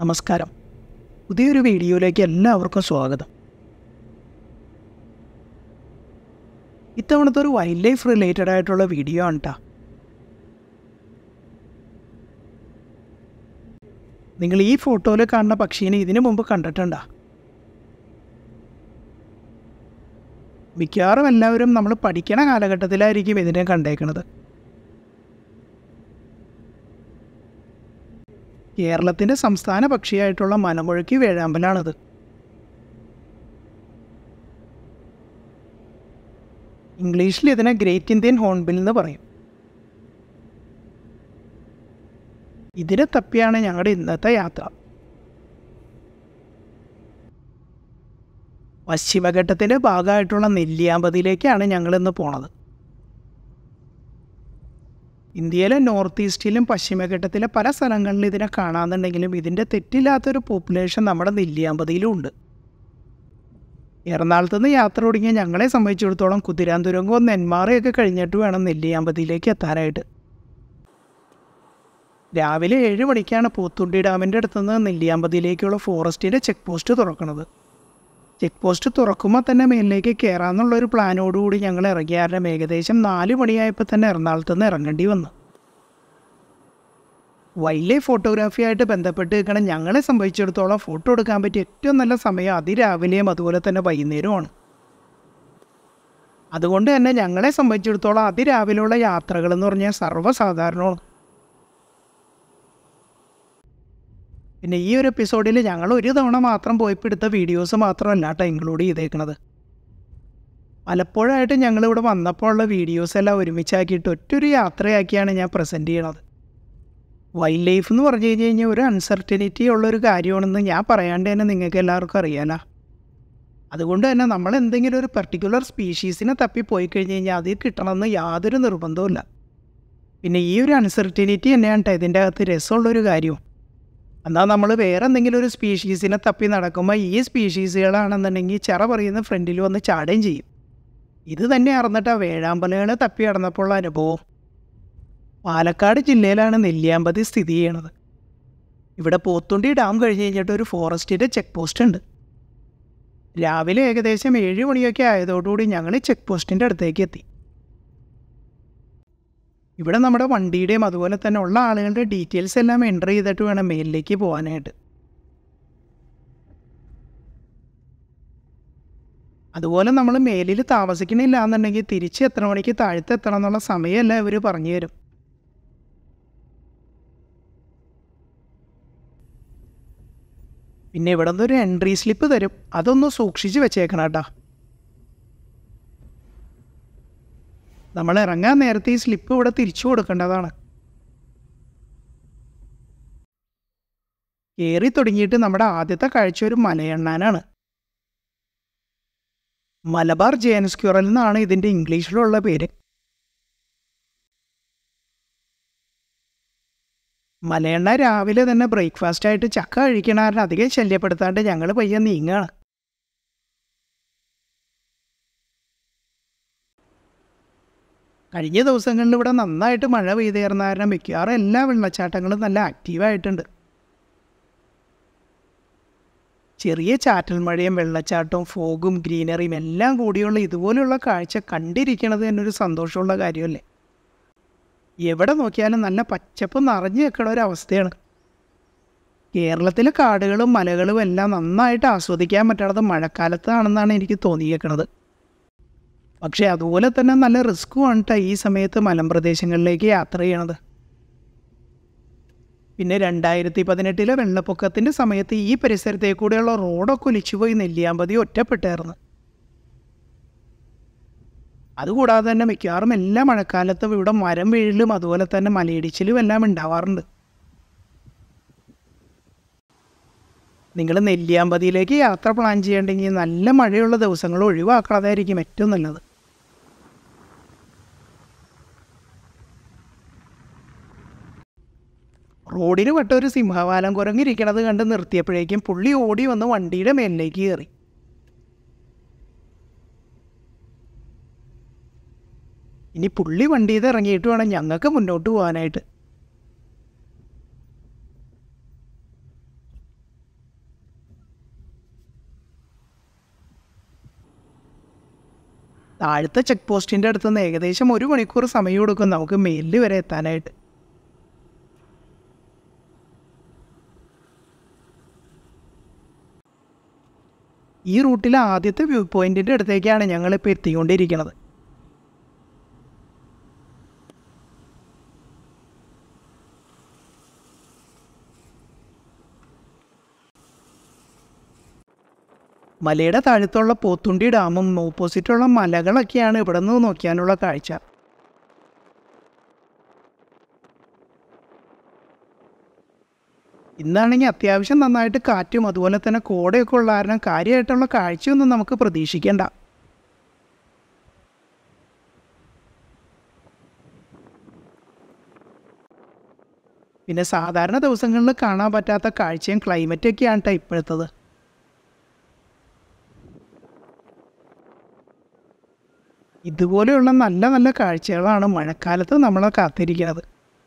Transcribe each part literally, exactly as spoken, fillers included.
നമസ്കാരം. പുതിയൊരു വീഡിയോയിലേക്ക് എല്ലാവർക്കും സ്വാഗതം. ഇത്തവണത്തെ ഒരു വൈൽഡ് ലൈഫ് റിലേറ്റഡ് ആയിട്ടുള്ള വീഡിയോ ആണ് കേട്ടോ. നിങ്ങൾ ഈ ഫോട്ടോയിൽ കാണുന്ന പക്ഷീനെ ഇതിനു മുമ്പ് കണ്ടിട്ടുണ്ടോ? മിക്കവാറും എല്ലാവരും നമ്മൾ പഠിക്കണ കാലഘട്ടത്തിലായിരിക്കും ഇതിനെ കണ്ടേക്കുന്നത്. കേരളത്തിൻ്റെ സംസ്ഥാന പക്ഷിയായിട്ടുള്ള മലമുഴക്കി വേഴാമ്പലാണിത്. ഇംഗ്ലീഷിൽ ഇതിനെ ഗ്രേറ്റ് ഇന്ത്യൻ ഹോൺബിൽ എന്ന് പറയും. ഇതിനെ തപ്പിയാണ് ഞങ്ങളുടെ ഇന്നത്തെ യാത്ര. പശ്ചിമഘട്ടത്തിൻ്റെ ഭാഗമായിട്ടുള്ള നെല്ലിയാമ്പതിയിലേക്കാണ് ഞങ്ങളിന്ന് പോണത്. ഇന്ത്യയിലെ നോർത്ത് ഈസ്റ്റിലും പശ്ചിമഘട്ടത്തിലെ പല സ്ഥലങ്ങളിലും ഇതിനെ കാണാമെന്നുണ്ടെങ്കിലും ഇതിൻ്റെ തെറ്റില്ലാത്തൊരു പോപ്പുലേഷൻ നമ്മുടെ നെല്ലിയാമ്പതിയിലും ഉണ്ട്. എറണാകുളത്ത് നിന്ന് യാത്ര തുടങ്ങിയ ഞങ്ങളെ സംബന്ധിച്ചിടത്തോളം കുതിരാന്തുരങ്കവും നെന്മാറയൊക്കെ കഴിഞ്ഞിട്ട് വേണം നെല്ലിയാമ്പതിയിലേക്ക് എത്താനായിട്ട്. രാവിലെ ഏഴ് മണിക്കാണ് പോത്തുണ്ടി ഡാമിൻ്റെ അടുത്തുനിന്ന് നെല്ലിയാമ്പതിയിലേക്കുള്ള ഫോറസ്റ്റിൻ്റെ ചെക്ക് പോസ്റ്റ് തുറക്കുന്നത്. ചെക്ക് പോസ്റ്റ് തുറക്കുമ്പോൾ തന്നെ മേലിലേക്ക് കയറാമെന്നുള്ളൊരു പ്ലാനോടുകൂടി ഞങ്ങൾ ഇറങ്ങിയാലും ഏകദേശം നാല് മണിയായപ്പോൾ തന്നെ എറണാകുളത്ത് നിന്ന് ഇറങ്ങേണ്ടി വന്നു. വൈൽഡ് ലൈഫ് ഫോട്ടോഗ്രാഫി ആയിട്ട് ബന്ധപ്പെട്ട് നിൽക്കണം ഞങ്ങളെ സംബന്ധിച്ചിടത്തോളം ഫോട്ടോ എടുക്കാൻ പറ്റിയ ഏറ്റവും നല്ല സമയം അതിരാവിലെയും അതുപോലെ തന്നെ വൈകുന്നേരവുമാണ്. അതുകൊണ്ട് തന്നെ ഞങ്ങളെ സംബന്ധിച്ചിടത്തോളം അതിരാവിലെയുള്ള യാത്രകളെന്ന് പറഞ്ഞാൽ സർവ്വസാധാരണമാണ്. പിന്നെ ഈ ഒരു എപ്പിസോഡിൽ ഞങ്ങൾ ഒരു തവണ മാത്രം പോയപ്പോൾ എടുത്ത വീഡിയോസ് മാത്രമല്ല കേട്ടോ ഇൻക്ലൂഡ് ചെയ്തേക്കുന്നത്. പലപ്പോഴായിട്ട് ഞങ്ങളിവിടെ വന്നപ്പോൾ ഉള്ള വീഡിയോസ് എല്ലാം ഒരുമിച്ചാക്കിയിട്ട് ഒറ്റൊരു യാത്രയാക്കിയാണ് ഞാൻ പ്രസൻറ്റ് ചെയ്യണത്. വൈൽഡ് ലൈഫ് എന്ന് പറഞ്ഞു കഴിഞ്ഞ് കഴിഞ്ഞാൽ ഒരു അൺസർട്ടനിറ്റി ഉള്ളൊരു കാര്യമാണെന്ന് ഞാൻ പറയാണ്ട് തന്നെ നിങ്ങൾക്ക് എല്ലാവർക്കും അറിയാലോ. അതുകൊണ്ട് തന്നെ നമ്മൾ എന്തെങ്കിലും ഒരു പെർട്ടിക്കുലർ സ്പീഷീസിനെ തപ്പി പോയി കഴിഞ്ഞ് കഴിഞ്ഞാൽ അതിൽ കിട്ടണമെന്ന് യാതൊരു നിർബന്ധവുമില്ല. പിന്നെ ഈ ഒരു അൺസർട്ടനിറ്റി തന്നെയാണ് കേട്ടോ ഇതിൻ്റെ അകത്ത് രസമുള്ളൊരു കാര്യവും. എന്നാൽ നമ്മൾ വേറെ എന്തെങ്കിലും ഒരു സ്പീഷീസിനെ തപ്പി നടക്കുമ്പോൾ ഈ സ്പീഷീസുകളാണെന്നുണ്ടെങ്കിൽ ചിറ പറയുന്ന ഫ്രണ്ടിൽ വന്ന് ചാടുകയും ചെയ്യും. ഇത് തന്നെ അറിഞ്ഞിട്ട് വേഴാമ്പലുകളെ തപ്പി നടന്നപ്പോൾ ഉള്ള അനുഭവം. പാലക്കാട് ജില്ലയിലാണ് നെല്ലിയാമ്പതി സ്ഥിതി ചെയ്യണത്. ഇവിടെ പോത്തുണ്ടി ഡാം കഴിഞ്ഞ് കഴിഞ്ഞിട്ട് ഒരു ഫോറസ്റ്റിൻ്റെ ചെക്ക് പോസ്റ്റ് ഉണ്ട്. രാവിലെ ഏകദേശം ഏഴ് മണിയൊക്കെ ആയതോടുകൂടി ഞങ്ങൾ ചെക്ക് പോസ്റ്റിൻ്റെ അടുത്തേക്ക് എത്തി. ഇവിടെ നമ്മുടെ വണ്ടിയുടെയും അതുപോലെ തന്നെ ഉള്ള ആളുകളുടെ ഡീറ്റെയിൽസ് എല്ലാം എൻ്റർ ചെയ്തിട്ട് വേണം മേലിലേക്ക് പോകാനായിട്ട്. അതുപോലെ നമ്മൾ മേലിൽ താമസിക്കണില്ല എന്നുണ്ടെങ്കിൽ തിരിച്ച് എത്ര മണിക്ക് താഴത്ത് എത്തണം എന്നുള്ള സമയമല്ല ഇവർ പറഞ്ഞു തരും. പിന്നെ ഇവിടെ നിന്നൊരു എൻട്രി സ്ലിപ്പ് തരും. അതൊന്ന് സൂക്ഷിച്ച് വെച്ചേക്കണം കേട്ടോ. നമ്മൾ ഇറങ്ങാൻ നേരത്തെ ഈ സ്ലിപ്പ് ഇവിടെ തിരിച്ചു കൊടുക്കേണ്ടതാണ്. കയറി തുടങ്ങിയിട്ട് നമ്മുടെ ആദ്യത്തെ കാഴ്ച ഒരു മലയണ്ണാനാണ്. മലബാർ ജെയിൻ സ്ക്വിറൽ എന്നാണ് ഇതിൻ്റെ ഇംഗ്ലീഷിലുള്ള പേര്. മലയണ്ണ രാവിലെ തന്നെ ബ്രേക്ക്ഫാസ്റ്റായിട്ട് ചക്ക കഴിക്കണാരൻ അധികം ശല്യപ്പെടുത്താണ്ട് ഞങ്ങൾ പയ്യെ നീങ്ങാണ്. കഴിഞ്ഞ ദിവസങ്ങളിൽ ഇവിടെ നന്നായിട്ട് മഴ പെയ്തേർന്ന കാരണം മിക്കവാറും എല്ലാ വെള്ളച്ചാട്ടങ്ങളും നല്ല ആക്റ്റീവായിട്ടുണ്ട്. ചെറിയ ചാറ്റൽ മഴയും വെള്ളച്ചാട്ടവും ഫോഗും ഗ്രീനറിയും എല്ലാം കൂടിയുള്ള ഇതുപോലെയുള്ള കാഴ്ച കണ്ടിരിക്കണത് എന്നൊരു സന്തോഷമുള്ള കാര്യമല്ലേ. എവിടെ നോക്കിയാലും നല്ല പച്ചപ്പ് നിറഞ്ഞു നിൽക്കണ ഒരവസ്ഥയാണ്. കേരളത്തിലെ കാടുകളും മലകളും എല്ലാം നന്നായിട്ട് ആസ്വദിക്കാൻ പറ്റണത് മഴക്കാലത്താണെന്നാണ് എനിക്ക് തോന്നിയേക്കണത്. പക്ഷേ അതുപോലെ തന്നെ നല്ല റിസ്ക്കുമാണ് കേട്ടോ ഈ സമയത്ത് മലമ്പ്രദേശങ്ങളിലേക്ക് യാത്ര ചെയ്യണത്. പിന്നെ രണ്ടായിരത്തി പതിനെട്ടിലെ വെള്ളപ്പൊക്കത്തിൻ്റെ സമയത്ത് ഈ പരിസരത്തേക്ക് കൂടെയുള്ള റോഡൊക്കെ ഒലിച്ചുപോയി നെല്ലിയാമ്പതി ഒറ്റപ്പെട്ടായിരുന്നു. അതുകൂടാതെ തന്നെ മിക്കവാറും എല്ലാ മഴക്കാലത്തും ഇവിടെ മരം വീഴലും അതുപോലെ തന്നെ മലയിടിച്ചിലും എല്ലാം ഉണ്ടാവാറുണ്ട്. നിങ്ങൾ നെല്ലിയാമ്പതിയിലേക്ക് യാത്ര പ്ലാൻ ചെയ്യണമെങ്കിൽ നല്ല മഴയുള്ള ദിവസങ്ങൾ ഒഴിവാക്കാതായിരിക്കും ഏറ്റവും നല്ലത്. റോഡിന് പെട്ട ഒരു സിംഹവാലം കുരങ്ങിരിക്കണത് കണ്ട് നിർത്തിയപ്പോഴേക്കും പുള്ളി ഓടി വന്ന് വണ്ടിയുടെ മേലിലേക്ക് കയറി. ഇനി പുള്ളി വണ്ടിയിൽ നിന്ന് ഇറങ്ങിയിട്ട് വേണം ഞങ്ങൾക്ക് മുന്നോട്ട് പോകാനായിട്ട്. താഴത്തെ ചെക്ക് പോസ്റ്റിൻ്റെ അടുത്ത് നിന്ന് ഏകദേശം ഒരു മണിക്കൂർ സമയം എടുക്കും നമുക്ക് മേലിൽ വരെ എത്താനായിട്ട്. ഈ റൂട്ടിലെ ആദ്യത്തെ വ്യൂ പോയിന്റിൻ്റെ അടുത്തേക്കാണ് ഞങ്ങളിപ്പോൾ എത്തിക്കൊണ്ടിരിക്കുന്നത്. മലയുടെ താഴത്തുള്ള പോത്തുണ്ടി ഡാമും ഓപ്പോസിറ്റുള്ള മലകളൊക്കെയാണ് ഇവിടെ നിന്ന് നോക്കിയാനുള്ള കാഴ്ച. ഇന്നാണെങ്കിൽ അത്യാവശ്യം നന്നായിട്ട് കാറ്റും അതുപോലെ തന്നെ കോടയൊക്കെ ഉള്ള കാരണം കാര്യമായിട്ടുള്ള കാഴ്ചയൊന്നും നമുക്ക് പ്രതീക്ഷിക്കേണ്ട. പിന്നെ സാധാരണ ദിവസങ്ങളിൽ കാണാൻ പറ്റാത്ത കാഴ്ചയും ക്ലൈമറ്റൊക്കെയാണ് കേട്ടോ ഇപ്പോഴത്തത്. ഇതുപോലെയുള്ള നല്ല നല്ല കാഴ്ചകളാണ് മഴക്കാലത്ത് നമ്മളെ കാത്തിരിക്കുന്നത്.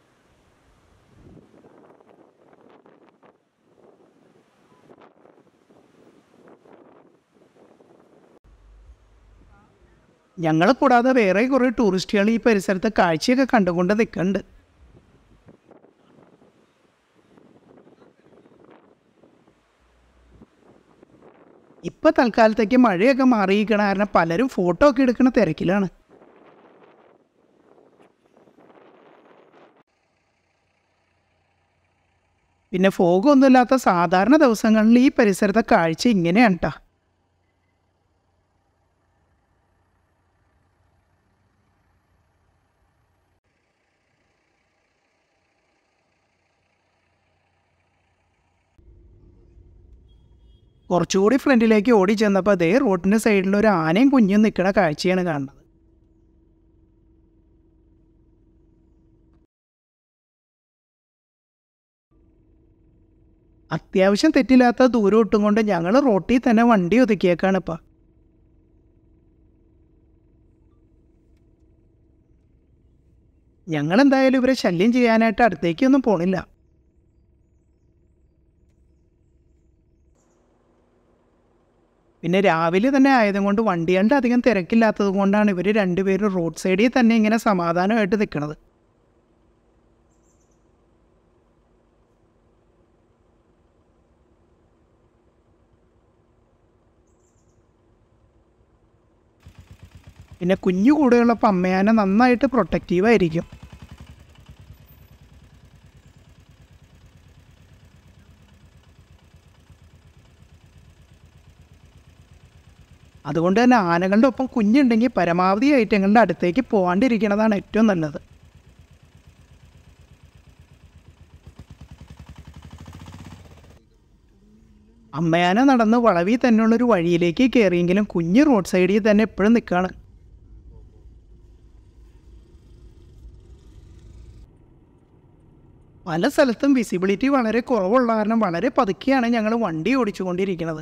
ഞങ്ങൾ കൂടാതെ വേറെ കുറേ ടൂറിസ്റ്റുകൾ ഈ പരിസരത്ത് കാഴ്ചയൊക്കെ കണ്ടുകൊണ്ട് നിൽക്കുന്നുണ്ട്. ഇപ്പം തൽക്കാലത്തേക്ക് മഴയൊക്കെ മാറിയിരിക്കണ കാരണം പലരും ഫോട്ടോ ഒക്കെ എടുക്കുന്ന തിരക്കിലാണ്. പിന്നെ ഫോഗൊന്നുമില്ലാത്ത സാധാരണ ദിവസങ്ങളിൽ ഈ പരിസരത്തെ കാഴ്ച ഇങ്ങനെയാണ് കേട്ടോ. കുറച്ചുകൂടി ഫ്രണ്ടിലേക്ക് ഓടി ചെന്നപ്പോൾ അതേ റോഡിൻ്റെ സൈഡിൽ ഒരു ആനയും കുഞ്ഞും നിൽക്കുന്ന കാഴ്ചയാണ് കാണുന്നത്. അത്യാവശ്യം തെറ്റില്ലാത്ത ദൂരം ഇട്ടും കൊണ്ട് ഞങ്ങൾ റോട്ടിൽ തന്നെ വണ്ടി ഒതുക്കിയേക്കാണ് ഇപ്പം. ഞങ്ങളെന്തായാലും ഇവരെ ശല്യം ചെയ്യാനായിട്ട് അടുത്തേക്കൊന്നും പോണില്ല. പിന്നെ രാവിലെ തന്നെ ആയതും കൊണ്ട് വണ്ടികളുടെ അധികം തിരക്കില്ലാത്തത് കൊണ്ടാണ് ഇവർ രണ്ടുപേരും റോഡ് സൈഡിൽ തന്നെ ഇങ്ങനെ സമാധാനമായിട്ട് നിൽക്കുന്നത്. പിന്നെ കുഞ്ഞു കൂടെയുള്ളപ്പോൾ അമ്മയാനെ നന്നായിട്ട് പ്രൊട്ടക്റ്റീവായിരിക്കും. അതുകൊണ്ട് തന്നെ ആനകളുടെ ഒപ്പം കുഞ്ഞുണ്ടെങ്കിൽ പരമാവധി ഐറ്റങ്ങളുടെ അടുത്തേക്ക് പോകാണ്ടിരിക്കുന്നതാണ് ഏറ്റവും നല്ലത്. അമ്മയാന നടന്ന് വളവിൽ തന്നെയുള്ളൊരു വഴിയിലേക്ക് കയറിയെങ്കിലും കുഞ്ഞ് റോഡ് സൈഡിൽ തന്നെ എപ്പോഴും നിൽക്കുകയാണ്. പല സ്ഥലത്തും വിസിബിലിറ്റി വളരെ കുറവുള്ള കാരണം വളരെ പതുക്കെയാണ് ഞങ്ങൾ വണ്ടി ഓടിച്ചുകൊണ്ടിരിക്കുന്നത്.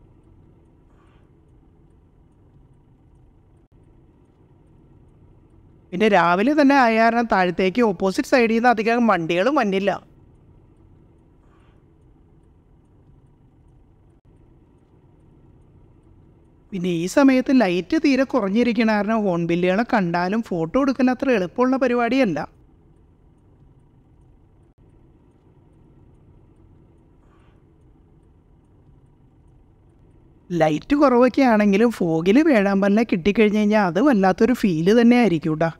പിന്നെ രാവിലെ തന്നെ ആയ കാരണം താഴത്തേക്ക് ഓപ്പോസിറ്റ് സൈഡിൽ നിന്ന് അധികം വണ്ടികൾ വന്നില്ല. പിന്നെ ഈ സമയത്ത് ലൈറ്റ് തീരെ കുറഞ്ഞിരിക്കണ കാരണം ഹോൺ ബില്ലുകളെ കണ്ടാലും ഫോട്ടോ എടുക്കൽ അത്ര എളുപ്പമുള്ള പരിപാടിയല്ല. ലൈറ്റ് കുറവൊക്കെ ആണെങ്കിലും ഫോഗിൽ വേഴാമ്പലിനെ കിട്ടിക്കഴിഞ്ഞ് കഴിഞ്ഞാൽ അത് വല്ലാത്തൊരു ഫീല് തന്നെ ആയിരിക്കും കേട്ടോ.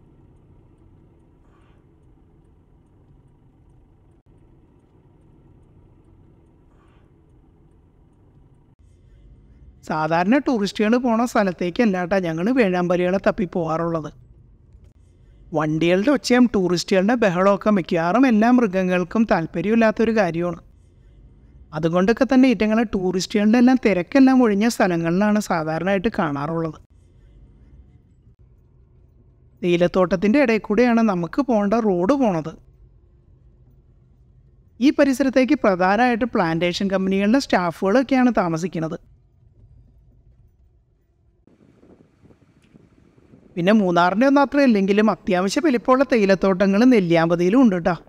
സാധാരണ ടൂറിസ്റ്റുകൾ പോണ സ്ഥലത്തേക്ക് അല്ലാട്ടാ ഞങ്ങൾ വേഴാമ്പലികളെ തപ്പി പോകാറുള്ളത്. വണ്ടികളുടെ ഒച്ചയും ടൂറിസ്റ്റുകളുടെ ബഹളമൊക്കെ മിക്കവാറും എല്ലാ മൃഗങ്ങൾക്കും താല്പര്യമില്ലാത്തൊരു കാര്യമാണ്. അതുകൊണ്ടൊക്കെ തന്നെ ഇറ്റങ്ങളെ ടൂറിസ്റ്റുകളുടെ എല്ലാം തിരക്കെല്ലാം ഒഴിഞ്ഞ സ്ഥലങ്ങളിലാണ് സാധാരണയായിട്ട് കാണാറുള്ളത്. തേയിലത്തോട്ടത്തിൻ്റെ ഇടയിൽ കൂടെയാണ് നമുക്ക് പോകേണ്ട റോഡ് പോണത്. ഈ പരിസരത്തേക്ക് പ്രധാനമായിട്ട് പ്ലാന്റേഷൻ കമ്പനികളുടെ സ്റ്റാഫുകളൊക്കെയാണ് താമസിക്കുന്നത്. പിന്നെ മൂന്നാറിൻ്റെ ഒന്നും അത്ര ഇല്ലെങ്കിലും അത്യാവശ്യം വലിപ്പമുള്ള തേയിലത്തോട്ടങ്ങൾ നെല്ലിയാമ്പതിയിലും ഉണ്ട് കേട്ടോ.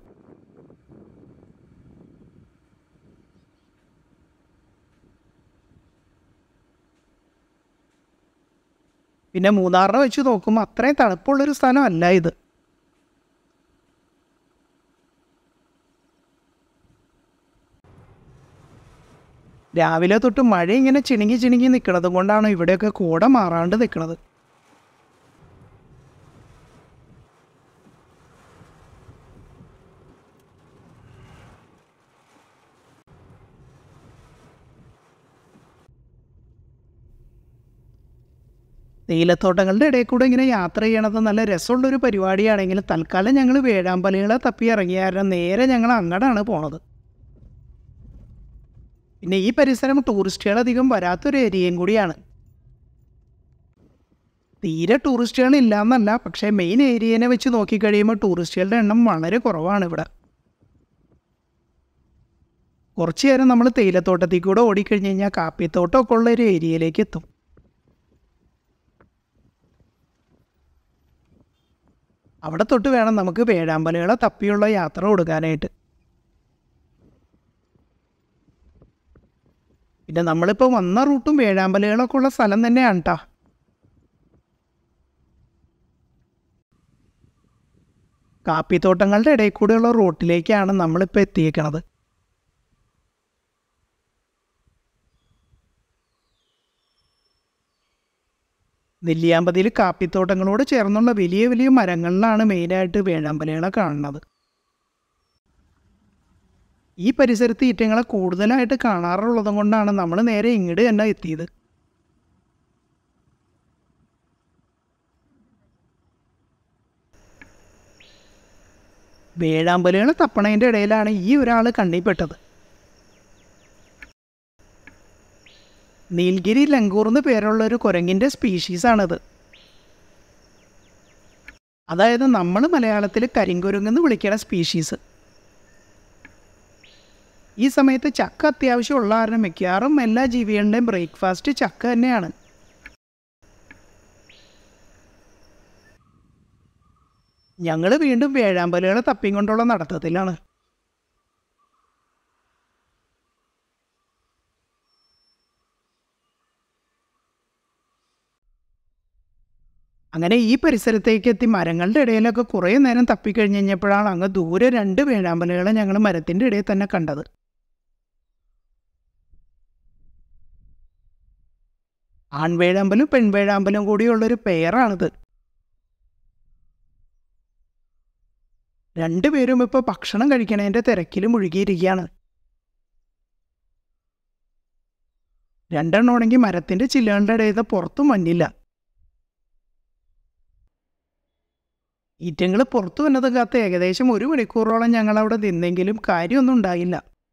പിന്നെ മൂന്നാറിനെ വെച്ച് നോക്കുമ്പോൾ അത്രയും തണുപ്പുള്ളൊരു സ്ഥലമല്ല ഇത്. രാവിലെ തൊട്ട് മഴ ഇങ്ങനെ ചിണുങ്ങി ചിണുങ്ങി നിൽക്കുന്നത് കൊണ്ടാണ് ഇവിടെയൊക്കെ കോട മാറാണ്ട് നിൽക്കുന്നത്. തേയിലത്തോട്ടങ്ങളുടെ ഇടയിൽ കൂടെ ഇങ്ങനെ യാത്ര ചെയ്യണത് നല്ല രസമുള്ളൊരു പരിപാടിയാണെങ്കിലും തൽക്കാലം ഞങ്ങൾ വേഴാമ്പലുകളെ തപ്പി ഇറങ്ങിയ കാരണം നേരെ ഞങ്ങൾ അങ്ങോട്ടാണ് പോണത്. പിന്നെ ഈ പരിസരം ടൂറിസ്റ്റുകളധികം വരാത്തൊരു ഏരിയയും കൂടിയാണ്. തീരെ ടൂറിസ്റ്റുകൾ ഇല്ലയെന്നല്ല, പക്ഷേ മെയിൻ ഏരിയനെ വെച്ച് നോക്കിക്കഴിയുമ്പോൾ ടൂറിസ്റ്റുകളുടെ എണ്ണം വളരെ കുറവാണ് ഇവിടെ. കുറച്ച് നേരം നമ്മൾ തേയിലത്തോട്ടത്തിൽ കൂടെ ഓടിക്കഴിഞ്ഞ് കഴിഞ്ഞാൽ കാപ്പിത്തോട്ടമൊക്കെ ഉള്ള ഒരു ഏരിയയിലേക്ക് എത്തും. അവിടെ തൊട്ട് വേണം നമുക്ക് വേഴാമ്പലുകളെ തപ്പിയുള്ള യാത്ര കൊടുക്കാനായിട്ട്. പിന്നെ നമ്മളിപ്പോൾ വന്ന റൂട്ടും വേഴാമ്പലുകളൊക്കെ ഉള്ള സ്ഥലം തന്നെയാണ് കേട്ടോ. കാപ്പിത്തോട്ടങ്ങളുടെ ഇടയിൽ കൂടെയുള്ള റൂട്ടിലേക്കാണ് നമ്മളിപ്പോൾ എത്തിയേക്കണത്. നെല്ലിയാമ്പതിയിൽ കാപ്പിത്തോട്ടങ്ങളോട് ചേർന്നുള്ള വലിയ വലിയ മരങ്ങളിലാണ് മെയിനായിട്ട് വേഴാമ്പലുകളെ കാണുന്നത്. ഈ പരിസരത്ത് ഈറ്റങ്ങളെ കൂടുതലായിട്ട് കാണാറുള്ളത് കൊണ്ടാണ് നമ്മൾ നേരെ ഇങ്ങോട്ട് തന്നെ എത്തിയത്. വേഴാമ്പലുകളെ തപ്പണതിൻ്റെ ഇടയിലാണ് ഈ ഒരാൾ കണ്ണിൽപ്പെട്ടത്. നീൽഗിരി ലങ്കൂർ എന്ന് പേരുള്ളൊരു കുരങ്ങിൻ്റെ സ്പീഷീസാണിത്. അതായത് നമ്മൾ മലയാളത്തിൽ കരിങ്കുരങ്ങെന്ന് വിളിക്കുന്ന സ്പീഷീസ്. ഈ സമയത്ത് ചക്ക അത്യാവശ്യമുള്ള കാരണം മിക്കവാറും എല്ലാ ജീവികളുടെയും ബ്രേക്ക്ഫാസ്റ്റ് ചക്ക തന്നെയാണ്. ഞങ്ങൾ വീണ്ടും വേഴാമ്പലുകളെ തപ്പിക്കൊണ്ടുള്ള നടത്തത്തിലാണ്. അങ്ങനെ ഈ പരിസരത്തേക്ക് എത്തി മരങ്ങളുടെ ഇടയിലൊക്കെ കുറേ നേരം തപ്പിക്കഴിഞ്ഞ് കഴിഞ്ഞപ്പോഴാണ് അങ്ങ് ദൂരെ രണ്ട് വേഴാമ്പലുകളെ ഞങ്ങൾ മരത്തിൻ്റെ ഇടയിൽ തന്നെ കണ്ടത്. ആൺവേഴാമ്പലും പെൺവേഴാമ്പലും കൂടിയുള്ളൊരു പെയറാണിത്. രണ്ടുപേരും ഇപ്പോൾ ഭക്ഷണം കഴിക്കണതിൻ്റെ തിരക്കിൽ മുഴുകിയിരിക്കുകയാണ്. രണ്ടെണ്ണമാണെങ്കിൽ മരത്തിൻ്റെ ചില്ലകളുടെ ഇടയിൽ പുറത്തും വന്നില്ല. ഈറ്റങ്ങൾ പുറത്തു വന്നത് കാത്ത് ഏകദേശം ഒരു മണിക്കൂറോളം ഞങ്ങളവിടെ നിന്നെങ്കിലും കാര്യമൊന്നും ഉണ്ടായില്ല.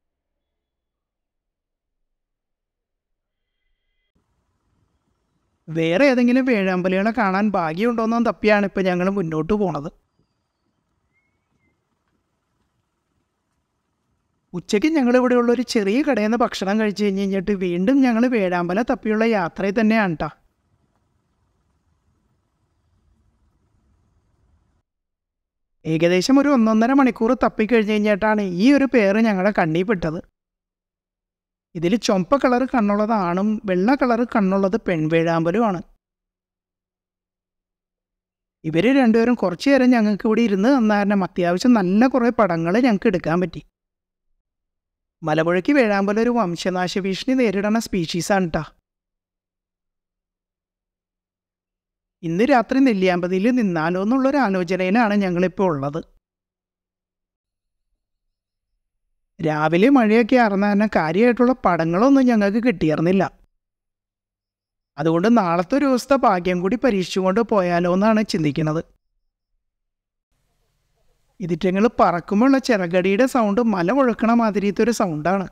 വേറെ ഏതെങ്കിലും വേഴാമ്പലുകളെ കാണാൻ ഭാഗ്യമുണ്ടോന്നോ തപ്പിയാണ് ഇപ്പോൾ ഞങ്ങൾ മുന്നോട്ട് പോണത്. ഉച്ചയ്ക്ക് ഞങ്ങളിവിടെ ഉള്ളൊരു ചെറിയ കടയിൽ നിന്ന് ഭക്ഷണം കഴിച്ച് കഴിഞ്ഞ് കഴിഞ്ഞിട്ട് വീണ്ടും ഞങ്ങൾ വേഴാമ്പല തപ്പിയുള്ള യാത്രയിൽ തന്നെയാണ് കേട്ടോ. ഏകദേശം ഒരു ഒന്നൊന്നര മണിക്കൂർ തപ്പിക്കഴിഞ്ഞ് കഴിഞ്ഞിട്ടാണ് ഈ ഒരു പേര് ഞങ്ങളുടെ കണ്ണിൽ പെട്ടത്. ഇതിൽ ചുമപ്പ കളർ കണ്ണുള്ളത് ആണും വെള്ള കളർ കണ്ണുള്ളത് പെൺവേഴാമ്പലുമാണ്. ഇവർ രണ്ടുപേരും കുറച്ചു നേരം ഞങ്ങൾക്ക് ഇവിടെ ഇരുന്ന് തന്നാരണം അത്യാവശ്യം നല്ല കുറേ പടങ്ങൾ ഞങ്ങൾക്ക് എടുക്കാൻ പറ്റി. മലമ്പുഴയ്ക്ക് വേഴാമ്പലം ഒരു വംശനാശ ഭീഷണി നേരിടുന്ന സ്പീഷീസാണ് കേട്ടോ. ഇന്ന് രാത്രി നെല്ലിയാമ്പതിയിൽ നിന്നാലോ എന്നുള്ളൊരു ആലോചനയിലാണ് ഞങ്ങളിപ്പോൾ ഉള്ളത്. രാവിലെ മഴയൊക്കെ ആർന്ന തന്നെ കാര്യമായിട്ടുള്ള പടങ്ങളൊന്നും ഞങ്ങൾക്ക് കിട്ടിയിരുന്നില്ല. അതുകൊണ്ട് നാളത്തെ ഒരു ദിവസത്തെ ഭാഗ്യം കൂടി പരീക്ഷിച്ചുകൊണ്ട് പോയാലോ എന്നാണ് ചിന്തിക്കുന്നത്. ഇതിറ്റങ്ങൾ പറക്കുമ്പോഴുള്ള ചിറകടിയുടെ സൗണ്ട് മല മുഴക്കണ മാതിരിയത്തെ ഒരു സൗണ്ടാണ്.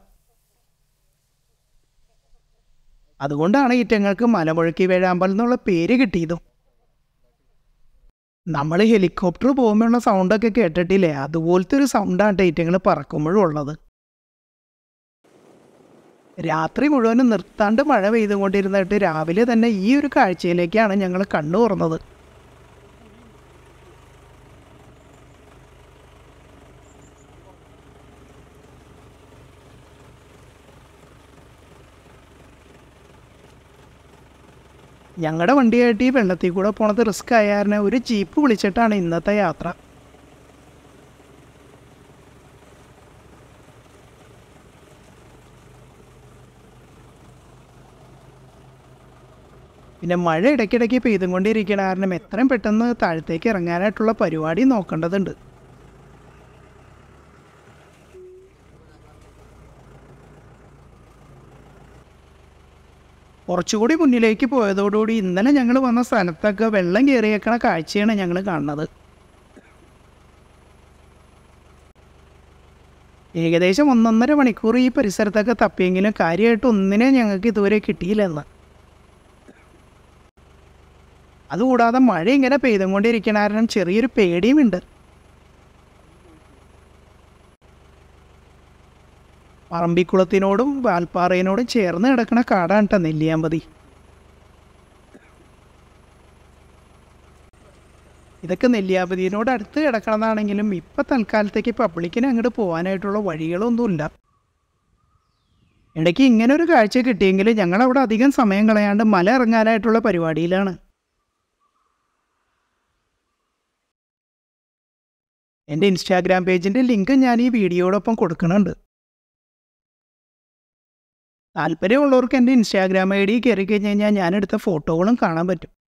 അതുകൊണ്ടാണ് ഈറ്റങ്ങൾക്ക് മലമുഴക്കി വേഴാമ്പൽ എന്നുള്ള പേര് കിട്ടിയതും. നമ്മൾ ഹെലികോപ്റ്റർ പോകുമ്പോഴുള്ള സൗണ്ടൊക്കെ കേട്ടിട്ടില്ലേ, അതുപോലത്തെ ഒരു സൗണ്ടാണ് ഈറ്റങ്ങൾ പറക്കുമ്പോഴും ഉള്ളത്. രാത്രി മുഴുവനും നിർത്താണ്ട് മഴ പെയ്തുകൊണ്ടിരുന്നിട്ട് രാവിലെ തന്നെ ഈ ഒരു കാഴ്ചയിലേക്കാണ് ഞങ്ങൾ കണ്ണു തുറന്നത്. ഞങ്ങളുടെ വണ്ടിയായിട്ട് ഈ വെള്ളത്തിൽ കൂടെ പോണത് റിസ്ക് ആയ കാരണം ഒരു ജീപ്പ് വിളിച്ചിട്ടാണ് ഇന്നത്തെ യാത്ര. പിന്നെ മഴ ഇടയ്ക്കിടയ്ക്ക് പെയ്തും കൊണ്ടിരിക്കണ കാരണം എത്രയും പെട്ടെന്ന് താഴത്തേക്ക് ഇറങ്ങാനായിട്ടുള്ള പരിപാടി നോക്കേണ്ടതുണ്ട്. കുറച്ചുകൂടി മുന്നിലേക്ക് പോയതോടുകൂടി ഇന്നലെ ഞങ്ങൾ വന്ന സ്ഥലത്തൊക്കെ വെള്ളം കയറിയേക്കണ കാഴ്ചയാണ് ഞങ്ങൾ കാണുന്നത്. ഏകദേശം ഒന്നൊന്നര മണിക്കൂർ ഈ പരിസരത്തൊക്കെ തപ്പിയെങ്കിലും കാര്യമായിട്ട് ഒന്നിനെ ഞങ്ങൾക്ക് ഇതുവരെ കിട്ടിയില്ലെന്ന്. അതുകൂടാതെ മഴ ഇങ്ങനെ പെയ്തും കൊണ്ടിരിക്കണ കാരണം ചെറിയൊരു പേടിയുമുണ്ട്. പറമ്പിക്കുളത്തിനോടും വാൽപ്പാറയിനോടും ചേർന്ന് കിടക്കണ കാടാണ് കേട്ടോ നെല്ലിയാമ്പതി. ഇതൊക്കെ നെല്ലിയാമ്പതിനോട് അടുത്ത് കിടക്കണതാണെങ്കിലും ഇപ്പം തൽക്കാലത്തേക്ക് പബ്ലിക്കിന് അങ്ങോട്ട് പോകാനായിട്ടുള്ള വഴികളൊന്നുമില്ല. ഇടയ്ക്ക് ഇങ്ങനെ ഒരു കാഴ്ച കിട്ടിയെങ്കിൽ ഞങ്ങളവിടെ അധികം സമയം കളയാണ്ട് മല ഇറങ്ങാനായിട്ടുള്ള പരിപാടിയിലാണ്. എൻ്റെ ഇൻസ്റ്റാഗ്രാം പേജിൻ്റെ ലിങ്ക് ഞാൻ ഈ വീഡിയോടൊപ്പം കൊടുക്കുന്നുണ്ട്. താല്പര്യമുള്ളവർക്ക് എൻ്റെ ഇൻസ്റ്റാഗ്രാം ഐ ഡി കയറി കഴിഞ്ഞ് കഴിഞ്ഞാൽ ഞാനെടുത്ത ഫോട്ടോകളും കാണാൻ പറ്റും.